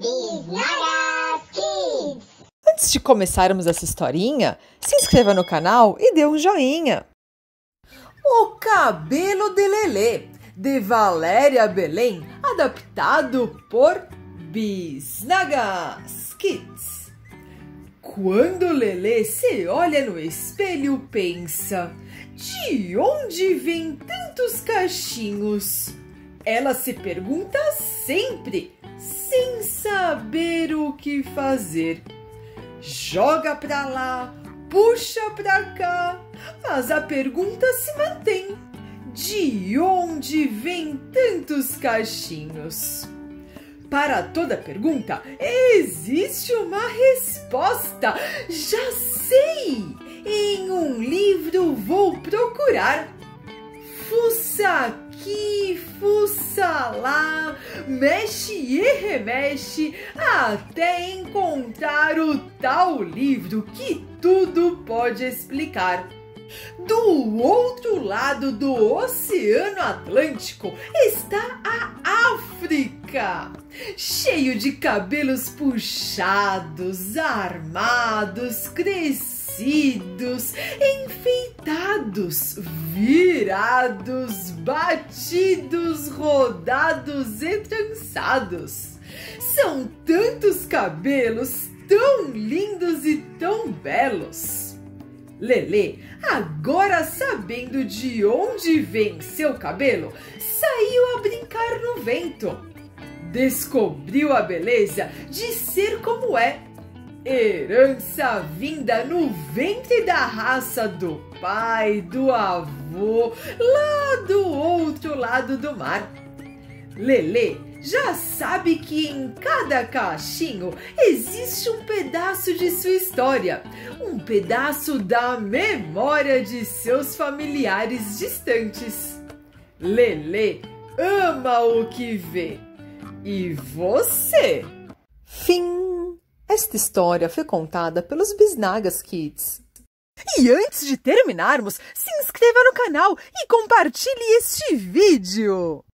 Bisnagas Kids! Antes de começarmos essa historinha, se inscreva no canal e dê um joinha. O Cabelo de Lelê, de Valéria Belém, adaptado por Bisnagas Kids. Quando Lelê se olha no espelho, pensa: de onde vêm tantos cachinhos? Ela se pergunta sempre, sem saber o que fazer. Joga pra lá, puxa pra cá, mas a pergunta se mantém: de onde vêm tantos cachinhos? Para toda pergunta, existe uma resposta. Já sei! Em um livro vou procurar. Fuça aqui, fuça lá, mexe e remexe, até encontrar o tal livro que tudo pode explicar. Do outro lado do Oceano Atlântico está a África, cheio de cabelos puxados, armados, crescidos, enfeitados, virados, batidos, rodados e trançados. São tantos cabelos, tão lindos e tão belos. Lelê, agora sabendo de onde vem seu cabelo, saiu a brincar no vento. Descobriu a beleza de ser como é, herança vinda no ventre da raça do pai, do avô, lá do outro lado do mar. Lelê já sabe que em cada cachinho existe um pedaço de sua história, um pedaço da memória de seus familiares distantes. Lelê ama o que vê. E você? Fim. Esta história foi contada pelos Bisnagas Kids. E antes de terminarmos, se inscreva no canal e compartilhe este vídeo.